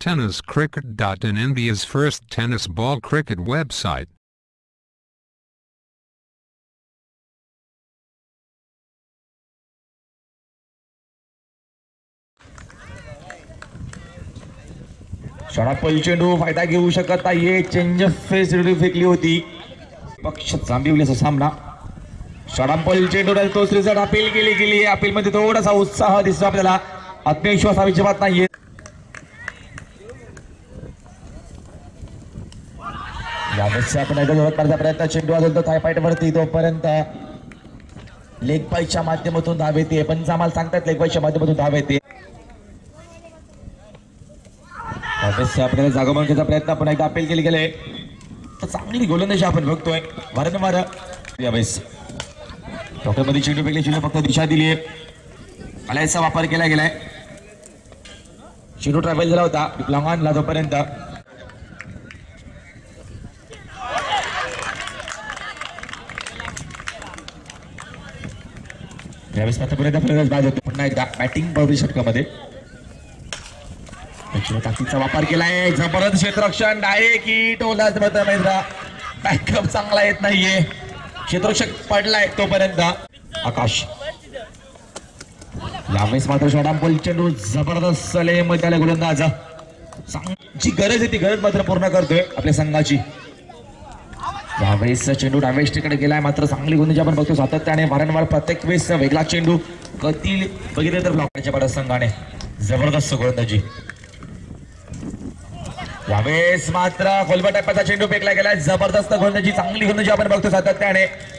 TennisCricket.in, India's first tennis ball cricket website. शॉर्टबॉल चेंडू फायदा घेऊ शकत नाहीये. चेंज ऑफ फेस फेकली होती. पक्ष जांभिवलीचा सामना. शॉर्टबॉल चेंडू तोच रिझल्ट अपील केली गेली. अपील मध्ये थोडासा उत्साह दिसतो आपल्याला. आत्मविश्वास अजिबात नाहीये. यावेळेस आपण एकदा जोरात मारण्याचा प्रयत्न. चेंडू अजून तो थायपाईट वरती. तोपर्यंत लेग पाईच्या माध्यमातून धाव येते. पंचामाल सांगतात लेग पाईच्या माध्यमातून धाव येते. आपल्याला जागा बनवण्याचा प्रयत्न पण एकदा अपील केली गेले. तर चांगली गोलंदाजी आपण बघतोय वारंवार. यावेळेस डॉक्टरमध्ये चेंडू फेकले. चेंडू फक्त दिशा दिली आहे. कलाईचा वापर केला गेलाय. चेंडू ट्रॅव्हल झाला होता लॉंगॉनला. तोपर्यंत यावेळेस आतापर्यंत बाद होतो. पुन्हा एकदा बॅटिंग बाउंड्री षटकामध्ये ताकदीचा वापर केलाय. जबरदस्त क्षेत्ररक्षण. Direct hit Hola. बॅकअप चांगला येत नाहीये. क्षेत्ररक्षक पडलाय. तोपर्यंत आकाश. यावेळेस मात्र शॉर्टबॉल चेंडू जबरदस्त मध्ये आला. गोलंदाज जी गरज आहे ती गरज मात्र पूर्ण करतोय आपल्या संघाची. यावेळेस चेंडू डायवेस्टकडे गेलाय. मात्र चांगली गोलंदाजी आपण बघतो सातत्याने. वारंवार प्रत्येक वेळेस वेगळा चेंडू. कधी बघितलं तर ब्लॉकच्या पाडा संघाने जबरदस्त गोलंदाजी. यावेळेस मात्र खोलबा टाईपचा चेंडू फेकला गेलाय. जबरदस्त गोलंदाजी. चांगली गोलंदाजी आपण बघतो सातत्याने.